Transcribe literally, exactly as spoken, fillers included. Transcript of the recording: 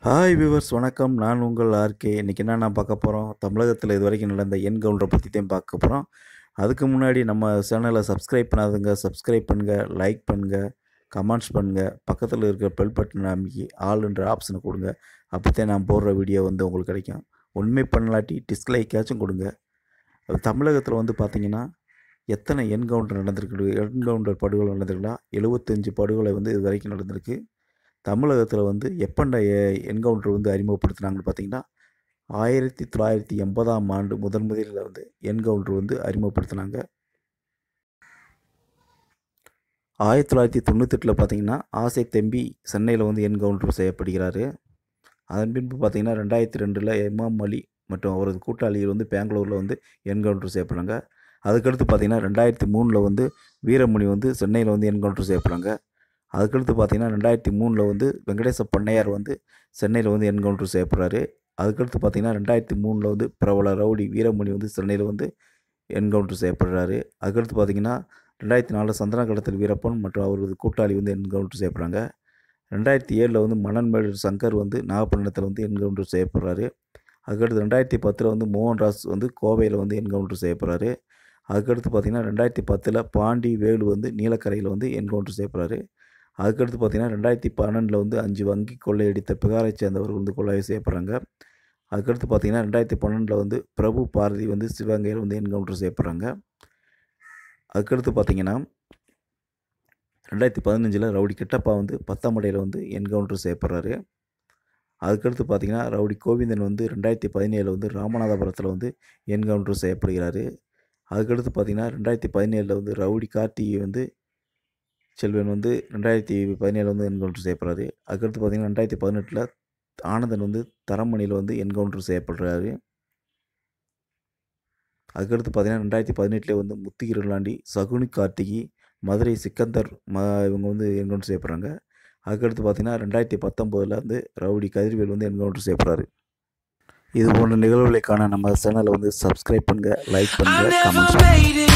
Hi viewers வணக்கம். நான் உங்கள் ஆர்கே. இன்றைக்கி என்னென்ன பார்க்க போகிறோம், தமிழகத்தில் இது வரைக்கும் நடந்த என்கவுண்டரை பற்றி தான் பார்க்க போகிறோம். அதுக்கு முன்னாடி நம்ம சேனலை சப்ஸ்கிரைப் பண்ணாதுங்க, சப்ஸ்கிரைப் பண்ணுங்கள், லைக் பண்ணுங்கள், கமெண்ட்ஸ் பண்ணுங்கள், பக்கத்தில் இருக்கிற பெல் பட்டன் அமைக்கி ஆல்ன்ற ஆப்ஷனை கொடுங்க. அப்போத்தான் நான் போடுற வீடியோ வந்து உங்களுக்கு கிடைக்கும். உண்மை பண்ணலாட்டி டிஸ்லைக்காச்சும் கொடுங்க. தமிழகத்தில் வந்து பார்த்திங்கன்னா எத்தனை என்கவுண்டர் நடந்திருக்கு, என்கவுண்டர் படுகொலை நடந்திருக்குன்னா எழுபத்தஞ்சு படுகொலை வந்து இது வரைக்கும் நடந்திருக்கு. தமிழகத்தில் வந்து எப்பண்ட என்கவுண்டர் வந்து அறிமுகப்படுத்தினாங்கன்னு பார்த்தீங்கன்னா ஆயிரத்தி தொள்ளாயிரத்தி எண்பதாம் ஆண்டு முதன் முதலில் வந்து என்கவுண்டர் வந்து அறிமுகப்படுத்தினாங்க. ஆயிரத்தி தொள்ளாயிரத்தி தொண்ணூத்தெட்டில் பார்த்தீங்கன்னா ஆசை தம்பி சென்னையில் வந்து என்கவுண்டர் செய்யப்படுகிறாரு. அதன் பின்பு பார்த்தீங்கன்னா ரெண்டாயிரத்தி ரெண்டில் இமாம் அலி மற்றும் அவரது கூட்டாளிகள் வந்து பெங்களூரில் வந்து என்கவுண்டர் செய்யப்படுறாங்க. அதுக்கடுத்து பார்த்தீங்கன்னா ரெண்டாயிரத்தி மூணில் வந்து வீரமணி வந்து சென்னையில் வந்து என்கவுண்டர் செய்யப்படுறாங்க. அதுக்கடுத்து பார்த்திங்கன்னா ரெண்டாயிரத்தி மூணில் வந்து வெங்கடேச பண்ணையார் வந்து சென்னையில் வந்து என்கவுண்டர் செய்யப்படுறாரு. அதுக்கடுத்து பார்த்திங்கன்னா ரெண்டாயிரத்தி மூணில் வந்து பிரபல ரவுடி வீரமணி வந்து சென்னையில் வந்து என்கவுண்டர் செய்யப்படுறாரு. அதுக்கடுத்து பார்த்திங்கன்னா ரெண்டாயிரத்தி நாலில் சந்தன கடத்தல் வீரப்பன் மற்றும் அவரது கூட்டாளி வந்து என்கவுண்டர் செய்யப்படுறாங்க. ரெண்டாயிரத்தி ஏழில் வந்து மணன்மேடு சங்கர் வந்து நாகப்பட்டினத்தில் வந்து என்கவுண்டர் செய்யப்படுறாரு. அதுக்கடுத்து ரெண்டாயிரத்தி பத்தில் வந்து மோகன்ராஜ் வந்து கோவையில் வந்து என்கவுண்டர் செய்யப்படுறாரு. அதுக்கடுத்து பார்த்திங்கன்னா ரெண்டாயிரத்தி பத்தில் பாண்டி வேலு வந்து நீலக்கரையில் வந்து என்கவுண்டர் செய்யப்படுறாரு. அதுக்கடுத்து பார்த்திங்கன்னா ரெண்டாயிரத்தி பன்னெண்டில் வந்து அஞ்சு வங்கி கொள்ளையடித்த பிகாரை சேர்ந்தவர்கள் வந்து கொலை செய்யப்படுறாங்க. அதுக்கடுத்து பார்த்திங்கன்னா ரெண்டாயிரத்தி பன்னெண்டில் வந்து பிரபு பாரதி வந்து சிவகங்கையில் வந்து என்கவுண்டர் செய்யப்படுறாங்க. அதுக்கடுத்து பார்த்திங்கன்னா ரெண்டாயிரத்தி பதினஞ்சில் ரவுடி கிட்டப்பா வந்து பத்தாமடையில் வந்து என்கவுண்டர் செய்யப்படுறாரு. அதுக்கடுத்து பார்த்திங்கன்னா ரவுடி கோவிந்தன் வந்து ரெண்டாயிரத்தி பதினேழில் வந்து ராமநாதபுரத்தில் வந்து என்கவுண்டர் செய்யப்படுகிறாரு. அதுக்கடுத்து பார்த்திங்கன்னா ரெண்டாயிரத்தி பதினேழில் வந்து ரவுடி கார்த்திகை வந்து செல்வன் வந்து ரெண்டாயிரத்தி பதினேழு வந்து என்கவுண்டர் செய்யப்படுறாரு. அதுக்கடுத்து பார்த்திங்கன்னா ரெண்டாயிரத்தி பதினெட்டில் ஆனந்தன் வந்து தரமணியில் வந்து என்கவுண்டர் செய்யப்படுறாரு. அதுக்கடுத்து பார்த்திங்கன்னா ரெண்டாயிரத்தி பதினெட்டில் வந்து முத்துகிருளாண்டி, சகுனி கார்த்திகி, மதுரை சிக்கந்தர் ம இவங்க வந்து என்கவுண்டர் செய்யப்படுறாங்க. அதுக்கடுத்து பார்த்திங்கன்னா ரெண்டாயிரத்தி பத்தொம்போதில் வந்து ரவுடி கதிர்வேல் வந்து என்கவுண்டர் செய்யப்படுறாரு. இது போன்ற நிகழ்வுகளை காண நம்ம சேனலை வந்து சப்ஸ்கிரைப் பண்ணுங்கள், லைக் பண்ணுங்கள், கமெண்ட்ஸ் பண்ணுங்கள்.